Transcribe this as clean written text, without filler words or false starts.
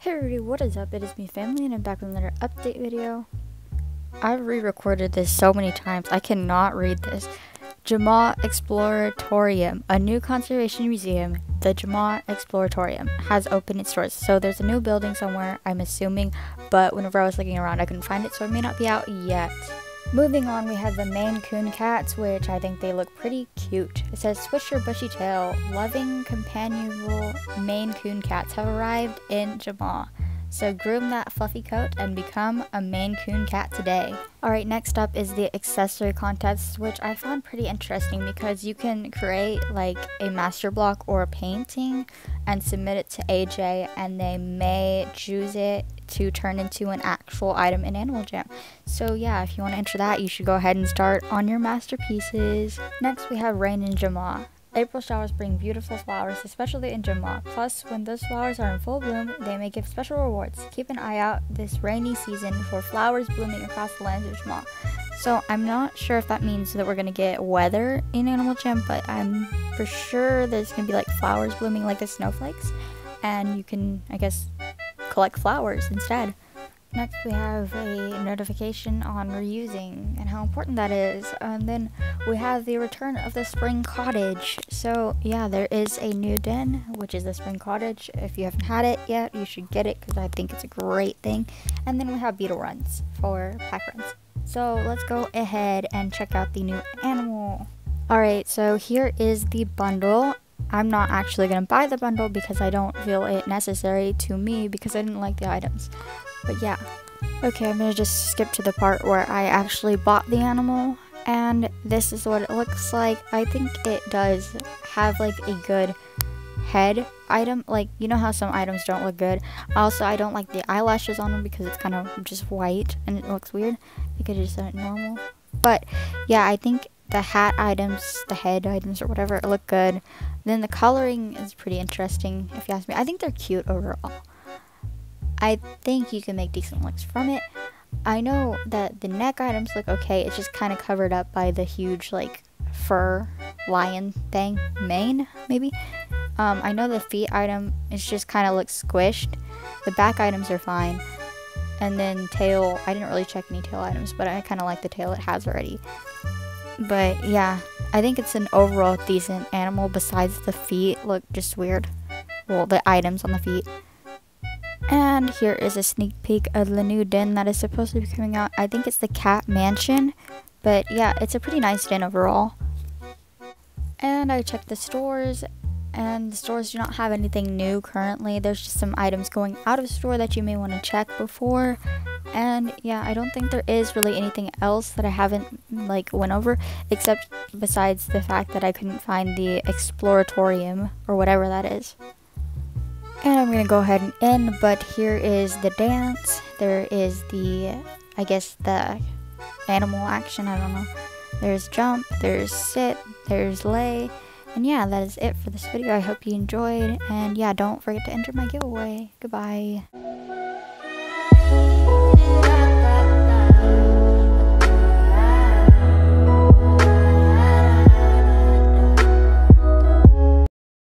Hey everybody, what is up? It is me, Family, and I'm back with another update video. I've re-recorded this so many times, I cannot read this. Ajpw Exploratorium, a new conservation museum, the Ajpw Exploratorium, has opened its doors. So there's a new building somewhere, I'm assuming, but whenever I was looking around I couldn't find it, so it may not be out yet. Moving on, we have the Maine Coon cats, which I think they look pretty cute. It says, "Swish your bushy tail, loving, companionable Maine Coon cats have arrived in Ajpw. So groom that fluffy coat and become a Maine Coon cat today." Alright, next up is the accessory contest, which I found pretty interesting because you can create like a master block or a painting and submit it to AJ, and they may choose it to turn into an actual item in Animal Jam. So yeah, if you want to enter that, you should go ahead and start on your masterpieces. Next we have Rain in Ajpw. April showers bring beautiful flowers, especially in Ajpw. Plus, when those flowers are in full bloom, they may give special rewards. Keep an eye out this rainy season for flowers blooming across the lands of Ajpw. So I'm not sure if that means that we're gonna get weather in Animal Jam, but I'm for sure there's gonna be like flowers blooming like the snowflakes, and you can, I guess, collect flowers instead. Next we have a notification on reusing and how important that is, and then we have the return of the spring cottage. So yeah, there is a new den, which is the spring cottage. If you haven't had it yet, you should get it because I think it's a great thing. And then we have beetle runs for pack runs. So let's go ahead and check out the new animal. Alright, so here is the bundle. I'm not actually going to buy the bundle because I don't feel it necessary to me because I didn't like the items. But yeah. Okay, I'm going to just skip to the part where I actually bought the animal, and this is what it looks like. I think it does have like a good head item. Like, you know how some items don't look good? Also, I don't like the eyelashes on them because it's kind of just white and it looks weird because it's not normal. But yeah, I think the hat items, the head items or whatever, look good. Then the coloring is pretty interesting if you ask me. I think they're cute overall. I think you can make decent looks from it. I know that the neck items look okay. It's just kind of covered up by the huge like fur lion thing, mane maybe. I know the feet item is just kind of looks squished. The back items are fine. And then tail, I didn't really check any tail items, but I kind of like the tail it has already. But yeah, I think it's an overall decent animal besides the feet look just weird. Well, the items on the feet. And here is a sneak peek of the new den that is supposed to be coming out. I think it's the cat mansion, but yeah, it's a pretty nice den overall. And I checked the stores, and the stores do not have anything new currently. There's just some items going out of store that you may want to check before. And yeah, I don't think there is really anything else that I haven't like went over, except besides the fact that I couldn't find the Exploratorium or whatever that is. And I'm going to go ahead and end, but here is the dance. There is the, I guess, the animal action, I don't know. There's jump, there's sit, there's lay. And yeah, that is it for this video. I hope you enjoyed. And yeah, don't forget to enter my giveaway. Goodbye.